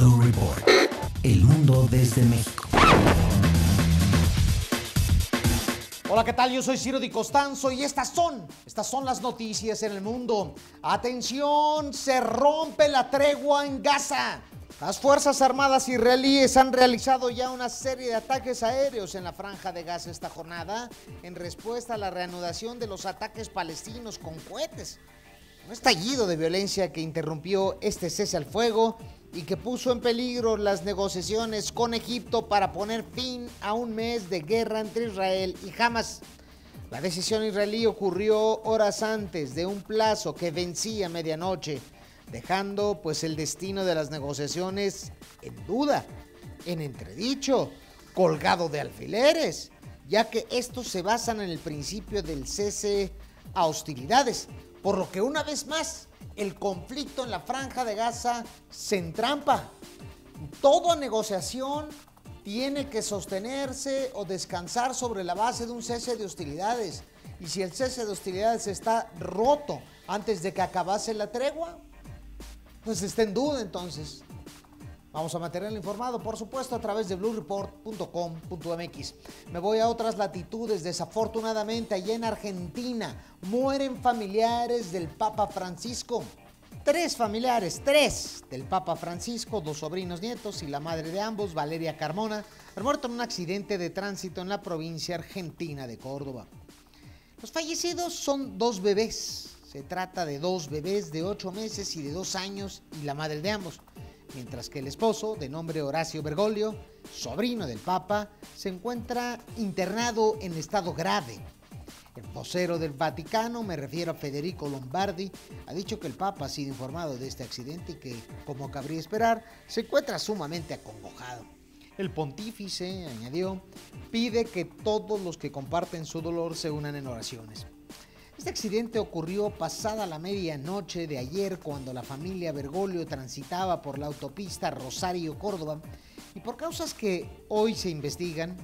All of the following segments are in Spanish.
Blue Report. El mundo desde México. Hola, ¿qué tal? Yo soy Ciro Di Costanzo y estas son las noticias en el mundo. Atención, se rompe la tregua en Gaza. Las Fuerzas Armadas israelíes han realizado ya una serie de ataques aéreos en la franja de Gaza esta jornada en respuesta a la reanudación de los ataques palestinos con cohetes. Un estallido de violencia que interrumpió este cese al fuego y que puso en peligro las negociaciones con Egipto para poner fin a un mes de guerra entre Israel y Hamas. La decisión israelí ocurrió horas antes de un plazo que vencía a medianoche, dejando pues el destino de las negociaciones en duda, en entredicho, colgado de alfileres, ya que estos se basan en el principio del cese a hostilidades, por lo que una vez más el conflicto en la franja de Gaza se entrampa. Toda negociación tiene que sostenerse o descansar sobre la base de un cese de hostilidades, y si el cese de hostilidades está roto antes de que acabase la tregua, pues está en duda. Entonces vamos a mantenerlo informado, por supuesto, a través de bluereport.com.mx. Me voy a otras latitudes. Desafortunadamente, allá en Argentina, mueren familiares del Papa Francisco. Tres familiares del Papa Francisco, 2 sobrinos nietos y la madre de ambos, Valeria Carmona, han muerto en un accidente de tránsito en la provincia argentina de Córdoba. Los fallecidos son 2 bebés. Se trata de 2 bebés de 8 meses y de 2 años y la madre de ambos, mientras que el esposo, de nombre Horacio Bergoglio, sobrino del Papa, se encuentra internado en estado grave. El vocero del Vaticano, me refiero a Federico Lombardi, ha dicho que el Papa ha sido informado de este accidente y que, como cabría esperar, se encuentra sumamente acongojado. El pontífice, añadió, pide que todos los que comparten su dolor se unan en oraciones. Este accidente ocurrió pasada la medianoche de ayer, cuando la familia Bergoglio transitaba por la autopista Rosario-Córdoba y, por causas que hoy se investigan,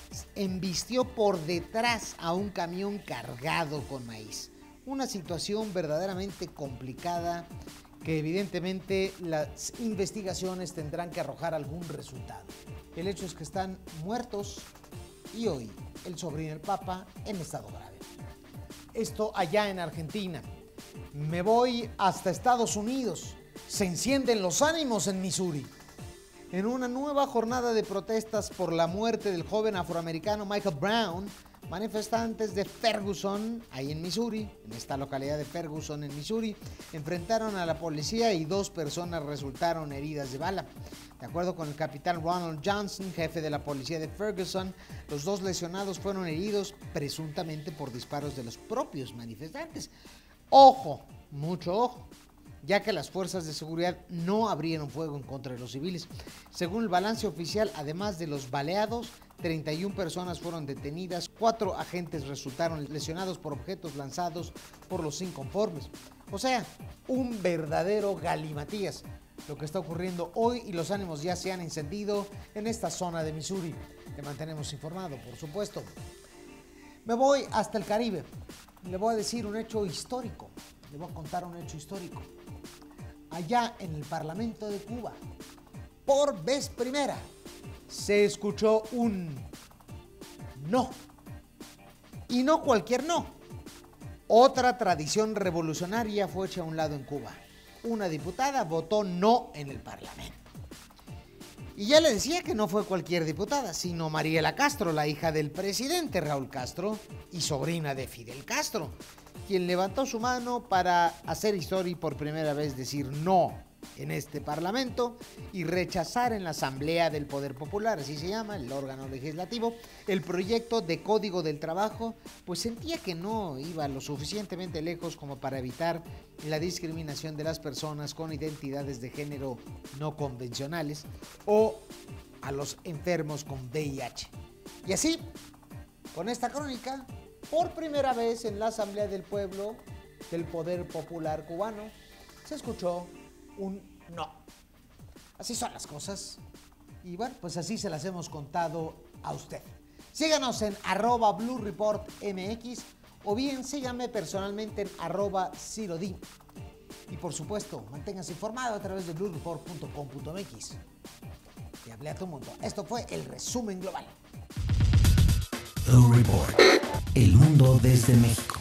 embistió por detrás a un camión cargado con maíz. Una situación verdaderamente complicada que evidentemente las investigaciones tendrán que arrojar algún resultado. El hecho es que están muertos y hoy el sobrino del Papa en estado grave. Esto allá en Argentina. Me voy hasta Estados Unidos. Se encienden los ánimos en Missouri. En una nueva jornada de protestas por la muerte del joven afroamericano Michael Brown, manifestantes de Ferguson, ahí en Missouri, en esta localidad de Ferguson, en Missouri, enfrentaron a la policía y 2 personas resultaron heridas de bala. De acuerdo con el capitán Ronald Johnson, jefe de la policía de Ferguson, los 2 lesionados fueron heridos presuntamente por disparos de los propios manifestantes. Ojo, mucho ojo, ya que las fuerzas de seguridad no abrieron fuego en contra de los civiles. Según el balance oficial, además de los baleados, 31 personas fueron detenidas, 4 agentes resultaron lesionados por objetos lanzados por los inconformes. O sea, un verdadero galimatías lo que está ocurriendo hoy, y los ánimos ya se han encendido en esta zona de Missouri. Te mantenemos informado, por supuesto. Me voy hasta el Caribe. Le voy a decir un hecho histórico. Le voy a contar un hecho histórico. Allá en el Parlamento de Cuba, por vez primera, se escuchó un no. Y no cualquier no. Otra tradición revolucionaria fue hecha a un lado en Cuba. Una diputada votó no en el Parlamento. Y ya le decía que no fue cualquier diputada, sino Mariela Castro, la hija del presidente Raúl Castro y sobrina de Fidel Castro, quien levantó su mano para hacer historia y por primera vez decir no en este Parlamento y rechazar en la Asamblea del Poder Popular, así se llama, el órgano legislativo, el proyecto de Código del Trabajo, pues sentía que no iba lo suficientemente lejos como para evitar la discriminación de las personas con identidades de género no convencionales o a los enfermos con VIH. Y así, con esta crónica, por primera vez en la Asamblea del Pueblo del Poder Popular cubano, se escuchó un no. Así son las cosas. Y bueno, pues así se las hemos contado a usted. Síganos en @BlueReportMX o bien síganme personalmente en @CiroD. Y por supuesto, manténgase informado a través de bluereport.com.mx. Y hablé a tu mundo. Esto fue el resumen global. Blue Report. El mundo desde México.